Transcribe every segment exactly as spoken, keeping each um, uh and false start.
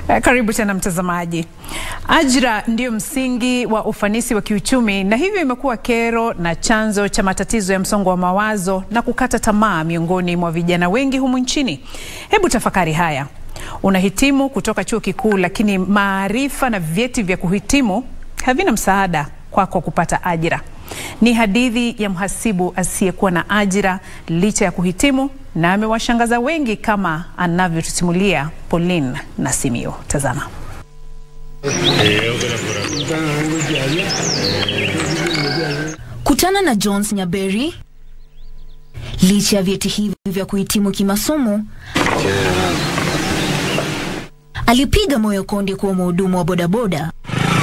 Karibu tena mtazamaji. Ajira ndio msingi wa ufanisi wa kiuchumi, na hivyo imekuwa kero na chanzo cha matatizo ya msongo wa mawazo na kukata tamaa miongoni mwa vijana wengi humu nchini. Hebu tafakari haya. Unahitimu kutoka chuo kikuu, lakini maarifa na vyeti vya kuhitimu havina msaada kwako kupata ajira. Ni hadithi ya mhasibu asiyekuwa na ajira licha ya kuhitimu, na amewashangaza wengi kama anavyotusimulia Pauline na Simio. Tazama. Kutana na Jones Nyaberi. Licha ya vyeti hivi vya kuhitimu kimasomo, alipiga moyo konde kuwa mhudumu wa bodaboda.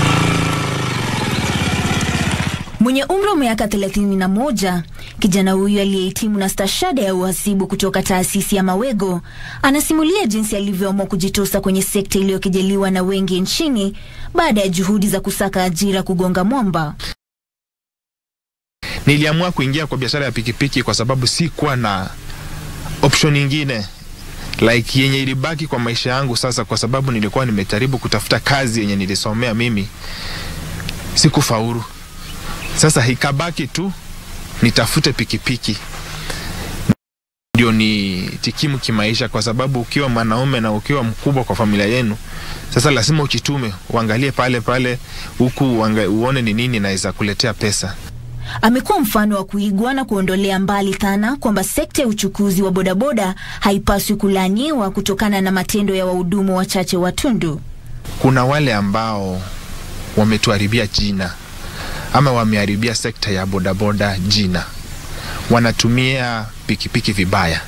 Mwenye umri wa miaka thelathini na moja, kijana huyu aliyehitimu na stashada ya uhasibu kutoka taasisi ya Mawego, anasimulia jinsi alivyoamua kujitosa kwenye sekta iliyokejeliwa na wengi nchini baada ya juhudi za kusaka ajira kugonga mwamba. Niliamua kuingia kwa biashara ya pikipiki kwa sababu si kuwa na option nyingine like yenye ilibaki kwa maisha yangu sasa, kwa sababu nilikuwa nimejaribu kutafuta kazi yenye nilisomea mimi, sikufaulu. Sasa hikabaki tu nitafute pikipiki ndio ni tikimu kimaisha, kwa sababu ukiwa mwanaume na ukiwa mkubwa kwa familia yenu, sasa lazima uchitume, uangalie pale pale huku uone ni nini naweza kuletea pesa. Amekuwa mfano wa kuigwa na kuondolea mbali dhana kwamba sekta ya uchukuzi wa bodaboda haipaswi kulaaniwa kutokana na matendo ya wahudumu wachache watundu. Kuna wale ambao wametuharibia jina ama wameharibia sekta ya bodaboda jina. Wanatumia pikipiki vibaya.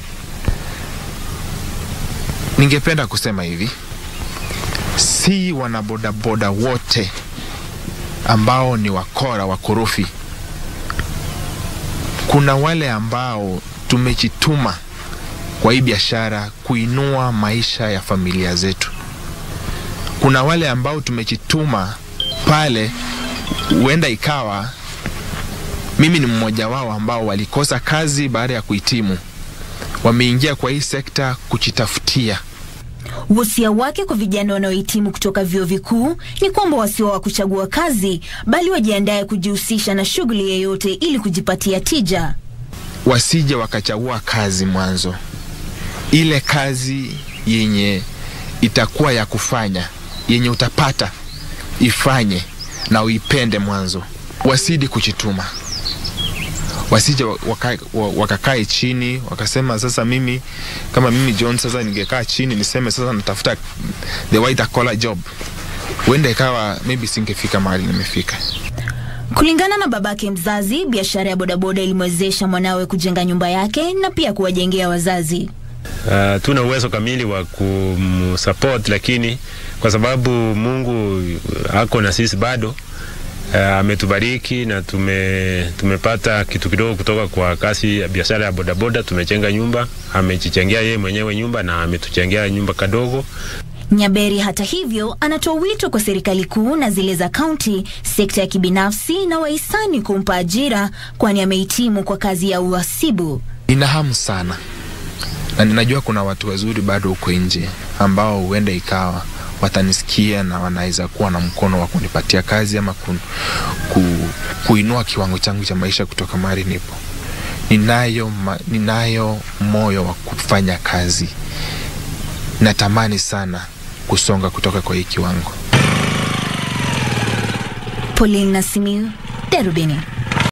Ningependa kusema hivi, si wanabodaboda wote ambao ni wakora wakorofi. Kuna wale ambao tumejituma kwa hii biashara kuinua maisha ya familia zetu. Kuna wale ambao tumejituma pale, huenda ikawa mimi ni mmoja wao ambao walikosa kazi baada ya kuhitimu, wameingia kwa hii sekta kujitafutia. Wosia wake kwa vijana wanaohitimu kutoka vyuo vikuu ni kwamba wasiwa wa kuchagua kazi, bali wajiandae kujihusisha na shughuli yoyote ili kujipatia tija. Wasije wakachagua kazi mwanzo. Ile kazi yenye itakuwa ya kufanya, yenye utapata, ifanye na uipende mwanzo. Wasidi kujituma. Wasije wakae waka chini wakasema sasa mimi kama mimi John sasa ningekaa chini niseme sasa natafuta the white collar job, wende ikawa maybe singefika mahali nimefika. Kulingana na babake mzazi, biashara ya bodaboda ilimwezesha mwanawe kujenga nyumba yake na pia kuwajengea wazazi. Uh, tuna uwezo kamili wa kumsupport, lakini kwa sababu Mungu ako na sisi bado, ametubariki uh, na tume tumepata kitu kidogo kutoka kwa kazi ya biashara ya bodaboda. Tumejenga nyumba, amejichangia yeye mwenyewe nyumba na ametuchangia nyumba kadogo. Nyaberi hata hivyo anatoa wito kwa serikali kuu na zile za kaunti, sekta ya kibinafsi na wahisani kumpa ajira, kwani amehitimu kwa kazi ya uhasibu. Nina hamu sana na ninajua kuna watu wazuri bado huko nje ambao huenda ikawa watanisikia na wanaweza kuwa na mkono wa kunipatia kazi ama ku, ku, kuinua kiwango changu cha maisha kutoka mahali nipo. Ninayo, ma, ninayo moyo wa kufanya kazi. Natamani sana kusonga kutoka kwa hii kiwango. Pauline na Simio, Darubini.